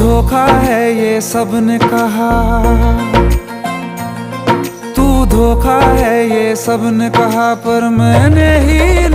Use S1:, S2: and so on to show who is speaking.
S1: धोखा है ये सबने कहा, तू धोखा है ये सबने कहा, पर मैंने ही